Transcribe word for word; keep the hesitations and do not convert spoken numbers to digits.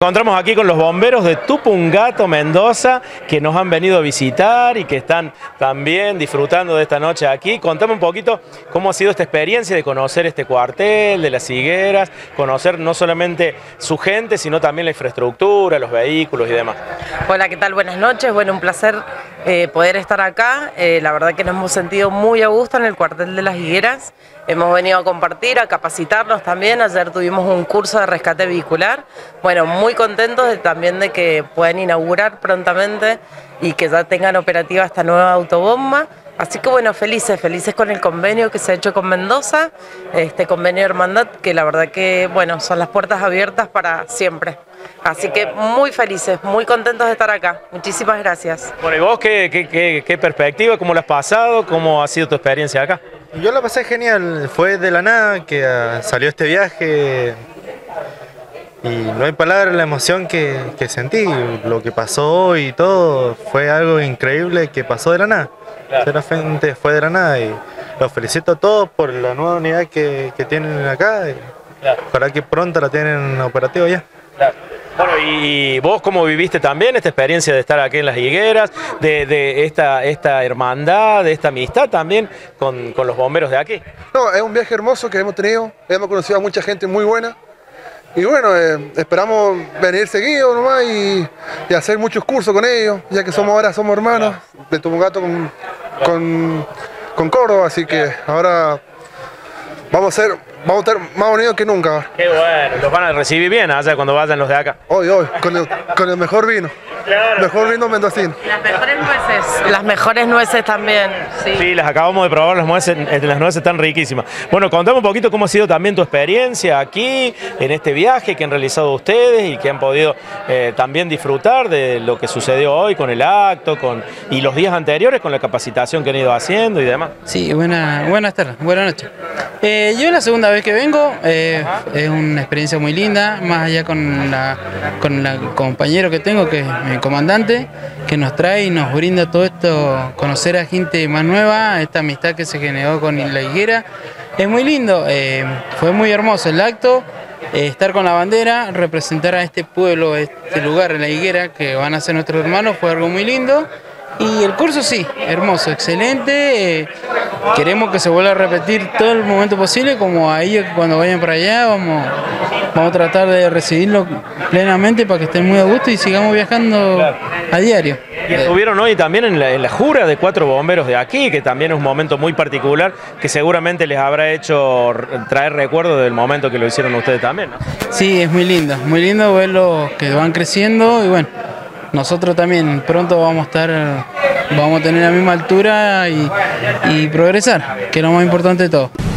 Encontramos aquí con los bomberos de Tupungato, Mendoza, que nos han venido a visitar y que están también disfrutando de esta noche aquí. Contame un poquito cómo ha sido esta experiencia de conocer este cuartel, de las higueras, conocer no solamente su gente, sino también la infraestructura, los vehículos y demás. Hola, ¿qué tal? Buenas noches. Bueno, un placer eh, poder estar acá. Eh, la verdad que nos hemos sentido muy a gusto en el cuartel de las higueras. Hemos venido a compartir, a capacitarnos también. Ayer tuvimos un curso de rescate vehicular. Bueno, muy contentos de, también de que puedan inaugurar prontamente y que ya tengan operativa esta nueva autobomba. Así que bueno, felices, felices con el convenio que se ha hecho con Mendoza, este convenio de hermandad, que la verdad que bueno, son las puertas abiertas para siempre. Así que muy felices, muy contentos de estar acá. Muchísimas gracias. Bueno, ¿y vos qué, qué, qué, qué perspectiva, cómo lo has pasado, cómo ha sido tu experiencia acá? Yo la pasé genial, fue de la nada que uh, salió este viaje y no hay palabras, la emoción que, que sentí, lo que pasó hoy y todo, fue algo increíble que pasó de la nada. Claro. Realmente fue de la nada y los felicito a todos por la nueva unidad que, que tienen acá y claro. Para que pronto la tienen operativa ya. Claro. Bueno, y vos cómo viviste también esta experiencia de estar aquí en las higueras, de, de esta, esta hermandad, de esta amistad también con, con los bomberos de aquí. No, es un viaje hermoso que hemos tenido, hemos conocido a mucha gente muy buena y bueno, eh, esperamos venir seguido nomás y, y hacer muchos cursos con ellos, ya que somos ahora somos hermanos de Tupungato con, con, con Córdoba, así que ahora vamos a ser... Vamos a estar más unidos que nunca. Qué bueno, los van a recibir bien allá cuando vayan los de acá. Hoy, hoy, con el, con el mejor vino. Claro. Mejor vino mendocino. Las mejores nueces. Las mejores nueces también. Sí, sí, las acabamos de probar, las nueces, las nueces están riquísimas. Bueno, contame un poquito cómo ha sido también tu experiencia aquí, en este viaje que han realizado ustedes y que han podido eh, también disfrutar de lo que sucedió hoy con el acto con, y los días anteriores con la capacitación que han ido haciendo y demás. Sí, buena, buenas tardes, buenas noches. Eh, yo la segunda vez que vengo, eh, es una experiencia muy linda, más allá con la con el compañero que tengo, que es mi comandante, que nos trae y nos brinda todo esto, conocer a gente más nueva, esta amistad que se generó con la higuera. Es muy lindo, eh, fue muy hermoso el acto, eh, estar con la bandera, representar a este pueblo, este lugar, en la higuera, que van a ser nuestros hermanos, fue algo muy lindo. Y el curso sí, hermoso, excelente, eh, queremos que se vuelva a repetir todo el momento posible, como a ellos cuando vayan para allá vamos, vamos a tratar de recibirlo plenamente para que estén muy a gusto y sigamos viajando claro. A diario. Y estuvieron hoy también en la, en la jura de cuatro bomberos de aquí, que también es un momento muy particular, que seguramente les habrá hecho traer recuerdos del momento que lo hicieron ustedes también, ¿no? Sí, es muy lindo, muy lindo verlos que van creciendo y bueno, nosotros también pronto vamos a estar, vamos a tener la misma altura y, y progresar, que es lo más importante de todo.